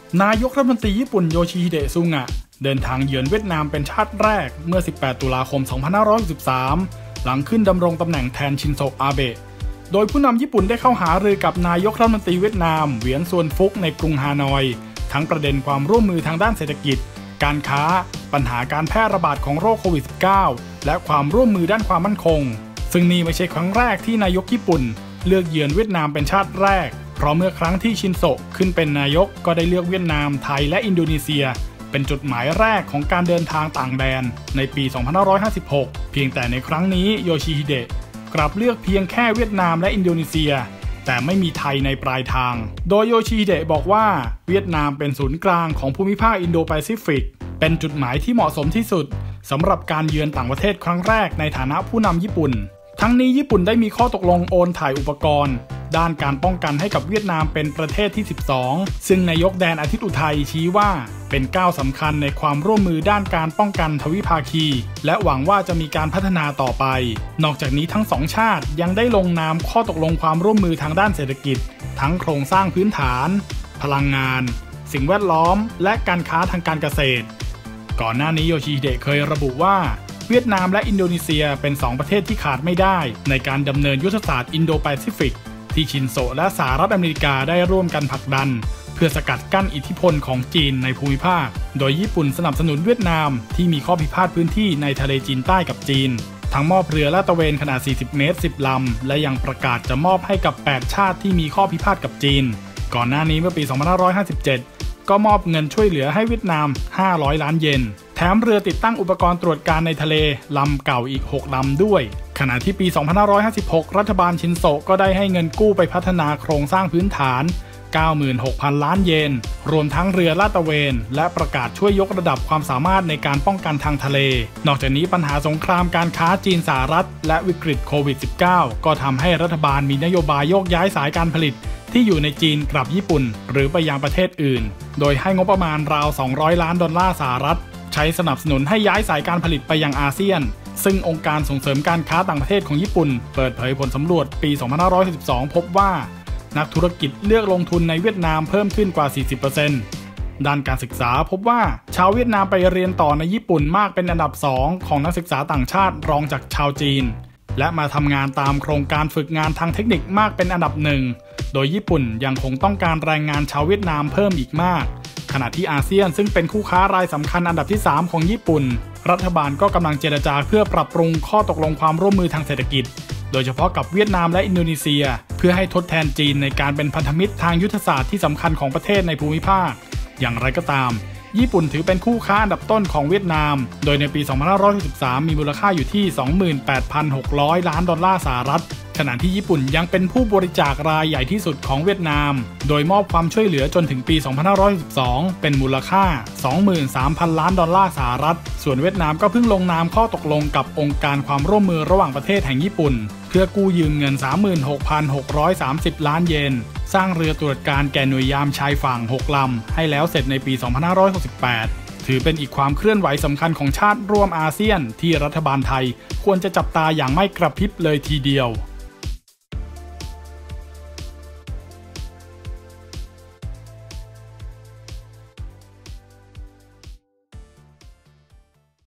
นายกรัฐมนตรีญี่ปุ่นโยชิฮิเดะซุงะเดินทางเยือนเวียดนามเป็นชาติแรกเมื่อ 18 ตุลาคม 2563 หลังขึ้นดำรงตำแหน่งแทนชินโซอาเบะโดยผู้นำญี่ปุ่นได้เข้าหารือกับนายกรัฐมนตรีเวียดนามเหวียนซวนฟุกในกรุงฮานอยทั้งประเด็นความร่วมมือทางด้านเศรษฐกิจการค้าปัญหาการแพร่ระบาดของโรคโควิด -19 และความร่วมมือด้านความมั่นคงซึ่งนี่ไม่ใช่ครั้งแรกที่นายกญี่ปุ่นเลือกเยือนเวียดนามเป็นชาติแรกเพราะเมื่อครั้งที่ชินโซขึ้นเป็นนายกก็ได้เลือกเวียดนามไทยและอินโดนีเซียเป็นจุดหมายแรกของการเดินทางต่างแดนในปี 2556 เพียงแต่ในครั้งนี้โยชิฮิเดะกลับเลือกเพียงแค่เวียดนามและอินโดนีเซียแต่ไม่มีไทยในปลายทางโดยโยชิฮิเดะบอกว่าเวียดนามเป็นศูนย์กลางของภูมิภาคอินโดแปซิฟิกเป็นจุดหมายที่เหมาะสมที่สุดสำหรับการเยือนต่างประเทศครั้งแรกในฐานะผู้นำญี่ปุ่นทั้งนี้ญี่ปุ่นได้มีข้อตกลงโอนถ่ายอุปกรณ์ด้านการป้องกันให้กับเวียดนามเป็นประเทศที่ 12 ซึ่งนายกแดนอาทิตย์อุทัยชี้ว่าเป็นก้าวสำคัญในความร่วมมือด้านการป้องกันทวิภาคีและหวังว่าจะมีการพัฒนาต่อไปนอกจากนี้ทั้งสองชาติยังได้ลงนามข้อตกลงความร่วมมือทางด้านเศรษฐกิจทั้งโครงสร้างพื้นฐานพลังงานสิ่งแวดล้อมและการค้าทางการเกษตรก่อนหน้านี้โยชิฮิเดะเคยระบุว่าเวียดนามและอินโดนีเซียเป็น2ประเทศที่ขาดไม่ได้ในการดำเนินยุทธศาสตร์อินโดแปซิฟิกที่ชินโซและสหรัฐอเมริกาได้ร่วมกันผลักดันเพื่อสกัดกั้นอิทธิพลของจีนในภูมิภาคโดยญี่ปุ่นสนับสนุนเวียดนามที่มีข้อพิพาทพื้นที่ในทะเลจีนใต้กับจีนทั้งมอบเรือลาดตระเวนขนาด40 เมตร 10 ลำและยังประกาศจะมอบให้กับ8ชาติที่มีข้อพิพาทกับจีนก่อนหน้านี้เมื่อปี 2557 ก็มอบเงินช่วยเหลือให้เวียดนาม500 ล้านเยนแถมเรือติดตั้งอุปกรณ์ตรวจการในทะเลลำเก่าอีก6ลำด้วยขณะที่ปี 2556 รัฐบาลชินโซก็ได้ให้เงินกู้ไปพัฒนาโครงสร้างพื้นฐาน 96,000 ล้านเยนรวมทั้งเรือลาดตระเวนและประกาศช่วยยกระดับความสามารถในการป้องกันทางทะเลนอกจากนี้ปัญหาสงครามการค้าจีนสหรัฐและวิกฤตโควิด -19 ก็ทำให้รัฐบาลมีนโยบายโยกย้ายสายการผลิตที่อยู่ในจีนกลับญี่ปุ่นหรือไปยังประเทศอื่นโดยให้งบประมาณราว$200 ล้านสหรัฐใช้สนับสนุนให้ย้ายสายการผลิตไปยังอาเซียนซึ่งองค์การส่งเสริมการค้าต่างประเทศของญี่ปุ่นเปิดเผยผลสำรวจปี 2562 พบว่านักธุรกิจเลือกลงทุนในเวียดนามเพิ่มขึ้นกว่า 40% ด้านการศึกษาพบว่าชาวเวียดนามไปเรียนต่อในญี่ปุ่นมากเป็นอันดับ 2 ของนักศึกษาต่างชาติรองจากชาวจีนและมาทำงานตามโครงการฝึกงานทางเทคนิคมากเป็นอันดับ 1โดยญี่ปุ่นยังคงต้องการแรงงานชาวเวียดนามเพิ่มอีกมากขณะที่อาเซียนซึ่งเป็นคู่ค้ารายสำคัญอันดับที่ 3 ของญี่ปุ่นรัฐบาลก็กำลังเจรจาเพื่อปรับปรุงข้อตกลงความร่วมมือทางเศรษฐกิจโดยเฉพาะกับเวียดนามและอินโดนีเซียเพื่อให้ทดแทนจีนในการเป็นพันธมิตรทางยุทธศาสตร์ที่สำคัญของประเทศในภูมิภาคอย่างไรก็ตามญี่ปุ่นถือเป็นคู่ค้าอันดับต้นของเวียดนามโดยในปี 2563 มีมูลค่าอยู่ที่ 28,600 ล้านดอลลาร์สหรัฐขณะที่ญี่ปุ่นยังเป็นผู้บริจาครายใหญ่ที่สุดของเวียดนามโดยมอบความช่วยเหลือจนถึงปี 2562 เป็นมูลค่า 23,000 ล้านดอลลาร์สหรัฐส่วนเวียดนามก็เพิ่งลงนามข้อตกลงกับองค์การความร่วมมือระหว่างประเทศแห่งญี่ปุ่นเพื่อกู้ยืมเงิน 36,630 ล้านเยนสร้างเรือตรวจการแก่หน่วยยามชายฝั่ง6ลำให้แล้วเสร็จในปี 2568 ถือเป็นอีกความเคลื่อนไหวสำคัญของชาติร่วมอาเซียนที่รัฐบาลไทยควรจะจับตาอย่างไม่กระพริบเลยทีเดียว